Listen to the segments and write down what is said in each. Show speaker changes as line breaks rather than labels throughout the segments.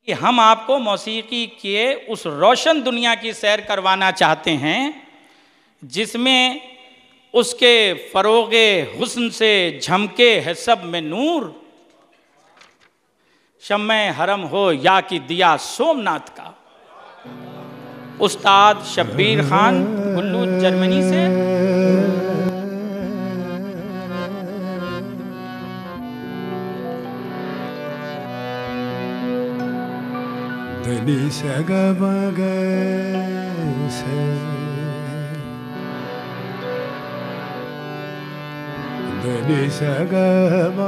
कि हम आपको मौसीकी के उस रोशन दुनिया की सैर करवाना चाहते हैं जिसमें उसके फरोगे हुस्न से झमके है सब में नूर, शम्मे हरम हो या कि दिया सोमनाथ का। उस्ताद शब्बीर खान कुल्लू जर्मनी से।
धनी सगमग से धनी सगम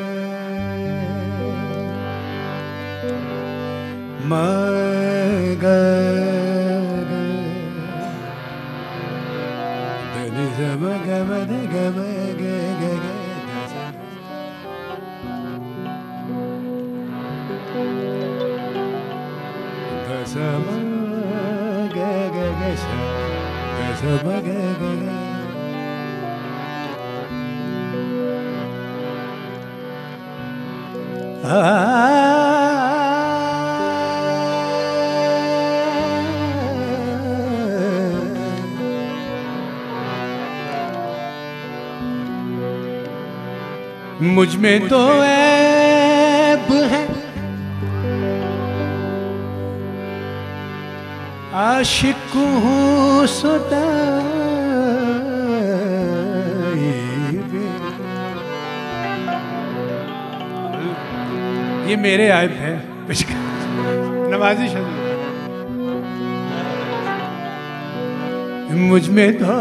मग धनी समग मद गम ग सम ग ग ग स ग सम ग ग ग। मुझ में तो ऐब है आशिक हूँ सदा, ये मेरे आयब है नवाजी शब्द। मुझ में तो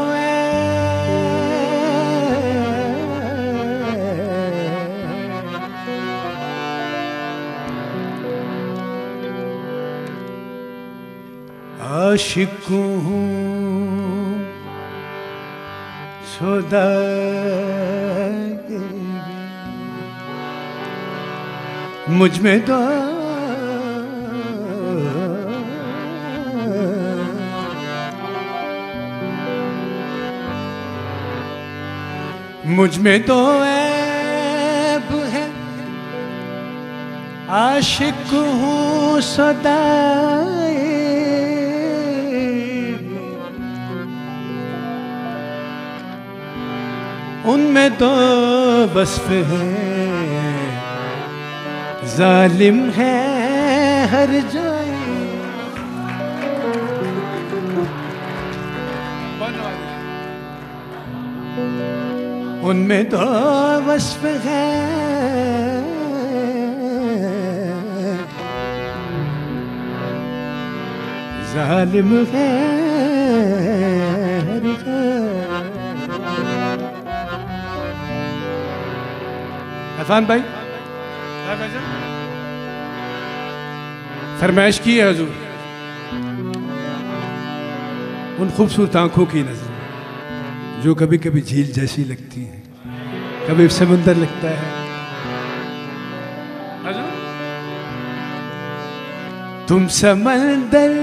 आशिक हूँ खुदा मुझ में तो मुझ में तो ऐब है आशिक हूँ सदा उनमें तो वस्फ है जालिम है हर जाए। उनमें तो वस्फ है जालिम है हर जाए। अफान भाई फरमाइश की है हुजूर उन खूबसूरत आंखों की नजर जो कभी कभी झील जैसी लगती हैं, कभी समुंदर लगता है। तुम समंदर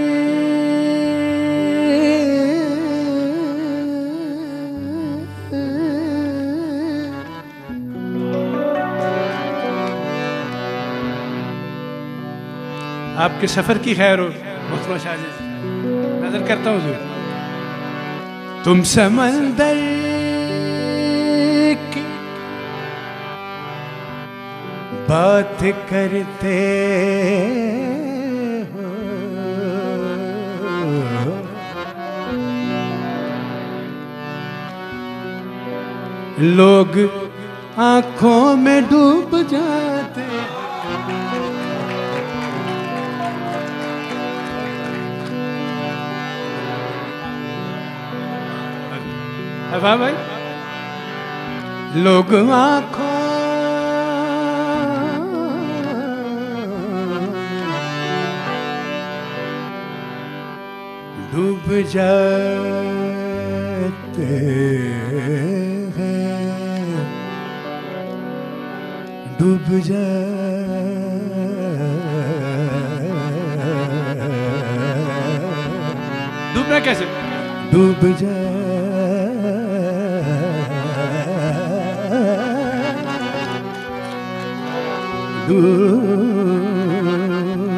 आपके सफर की खैर हो मुख्तमा शाहजी नजर करता हूँ हुजूर। तुम समंदर की बात करते हो, लोग आंखों में डूब जाते। वाह भाई लोग आंखों डूब जाते हैं, डूब डूबना कैसे डूब जा डूब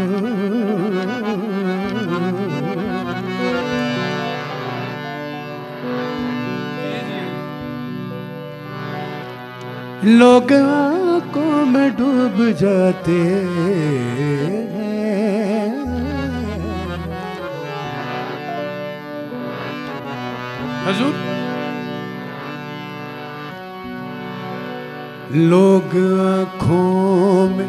लोग आंखों में डूब जाते हैं, हुजूर लोग आंखों में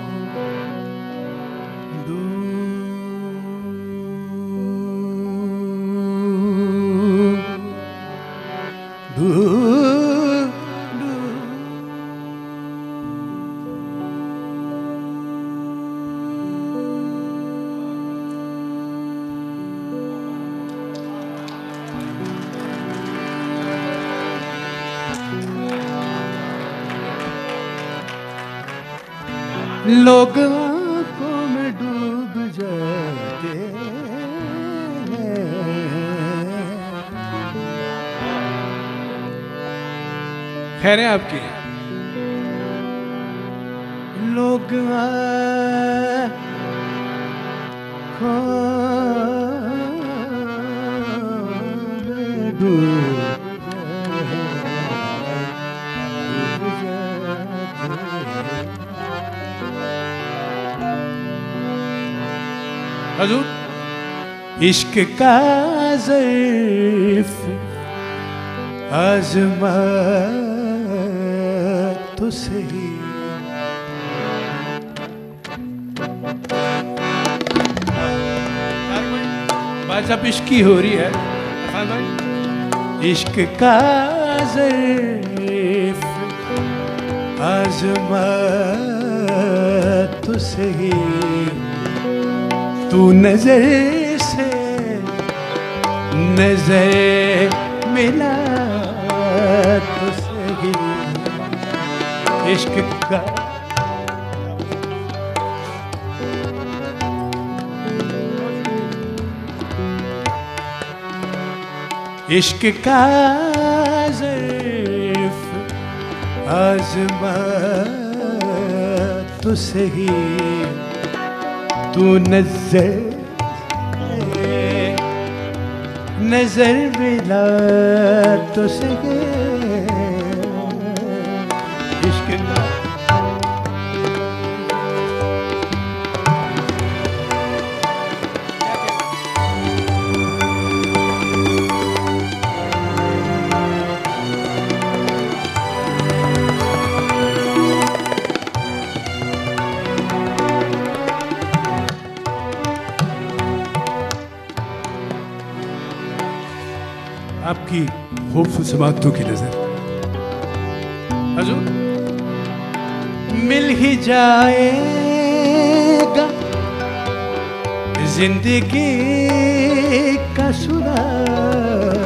लोग आंखों में डूब जाते हैं। खैर है आपकी। लोग आंखों में डूब हुजूर इश्क का ज़र्फ़ आज़मा तो सही, बात सब इश्क की हो रही है। इश्क का ज़र्फ़ आज़मा तो सही, तू नजर से नजर मिला तो सही। इश्क का इश्क का ज़र्फ़ आज़मा तो सही, तू नजर मिला तो सके। इश्क का आपकी खूबसूरत समातों की नजर हुजूर मिल ही जाएगा जिंदगी का सुराग,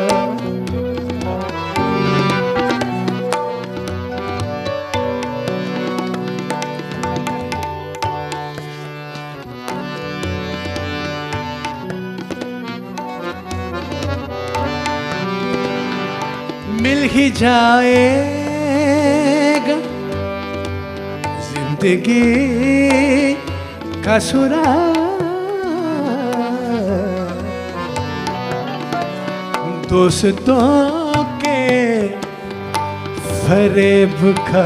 मिल ही जाएगा जिंदगी का सुराग, दोस्तों के फरेब का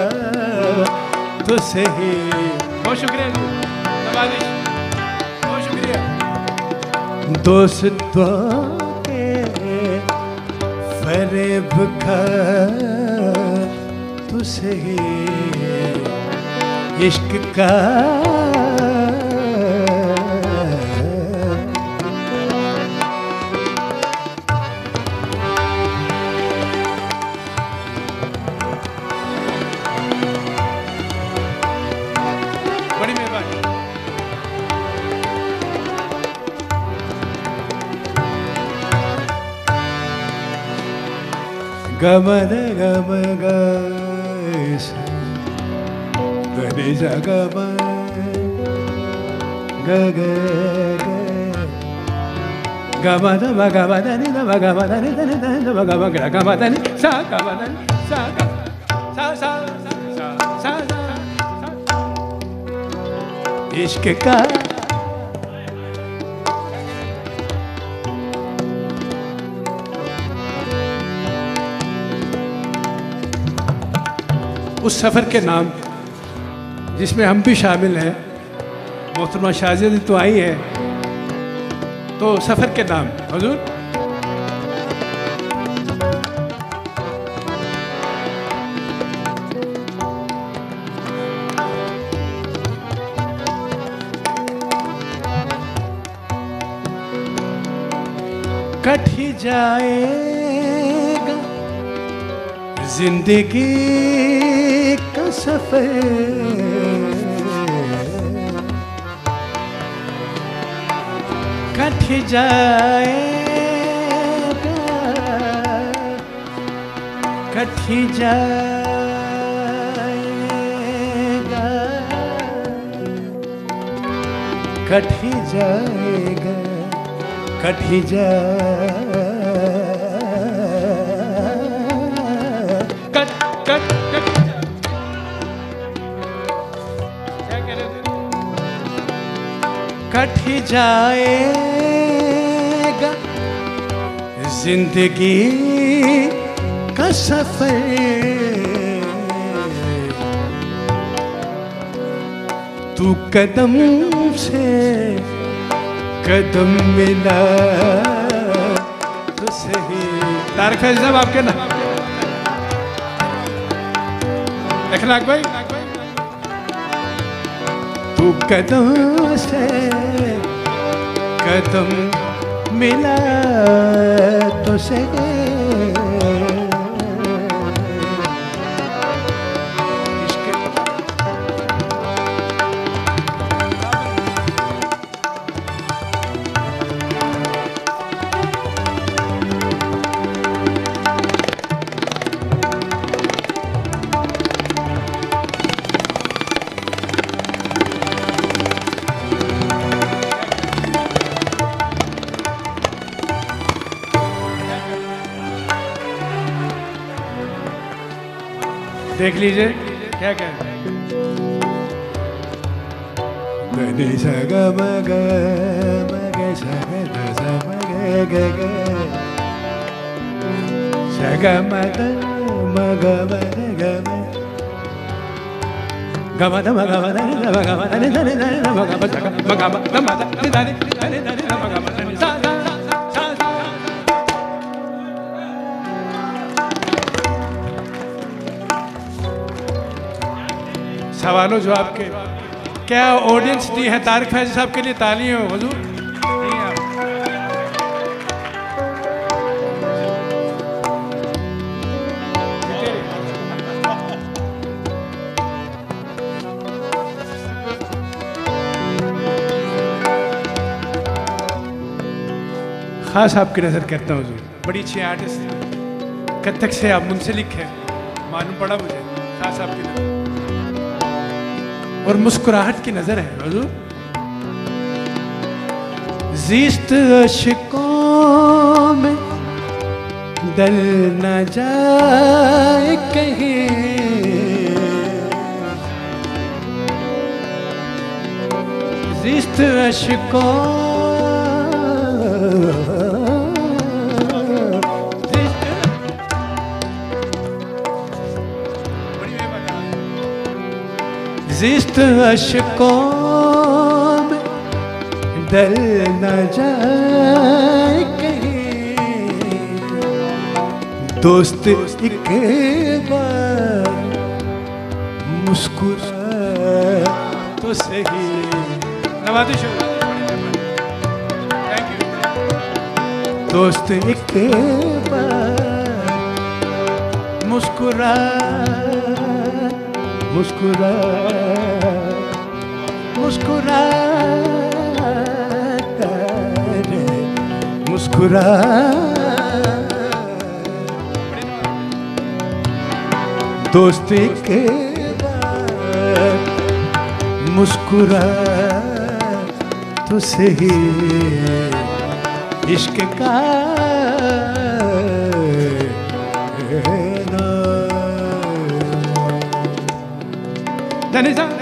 तो सही। बहुत शुक्रिया जी, नवाज़िश, बहुत शुक्रिया। दोस्तों के फरेब का तो सही, इश्क का बड़ी मेहरबानी। गमन गम गस गरे जगम ग ग गमन मगमदनि मगमदनि दनि दनि मगमग गमदनि सा गमदनि सा सा सा सा सा। इश्क का उस सफ़र के नाम जिसमें हम भी शामिल हैं, मोहतरमा शाहज़ादी तो आई है, तो सफ़र के नाम हुजूर। कट ही जाएगा जिंदगी का सफर, कट ही जाएगा, कट ही जाएगा, कट ही जाएगा, कट ही जाएगा, कट कट कट। क्या कह रहे थे? कट ही जाएगा जिंदगी का सफर, तू कदम से कदम मिला तो सही। तारक फैज़ साहब आपके नाम, अखलाक भाई, तू कदम से कदम मिला तो सही। देख लीजिए क्या कह रहे हैं। गने सग मग मग सग दस मग ग ग सग मग मग मग ग ग मद मग मद मग मद नि नि नि मग मग सग मग मद मद नि नि नि मग मद नि सा सा सा सा। सवालों जवाब के क्या ऑडियंस दी है तारिक फैज़ साहब के लिए तालियां हो हुजूर। खास आपकी नजर करता हूँ हुजूर, बड़ी अच्छी आर्टिस्ट, कथक से आप मुंसलिक हैं, मालूम पड़ा मुझे। खास आपकी नजर और मुस्कुराहट की नजर है हुजूर। ज़िस्त अश्कों में दल न जाए कहीं, ज़िस्त अश्कों ज़िस्त अश्कों में दल न जाए कहीं, दोस्त एक बार मुस्कुरा तो सही। नवाज़िश, थैंक यू। दोस्त एक बार मुस्कुरा मुस्कुरा मुस्कुरा मुस्कुरा दोस्त के बाद मुस्कुरा तो सही। इश्क का धन्यवाद।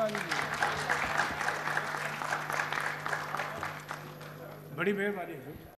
बड़ी मेहरबानी है।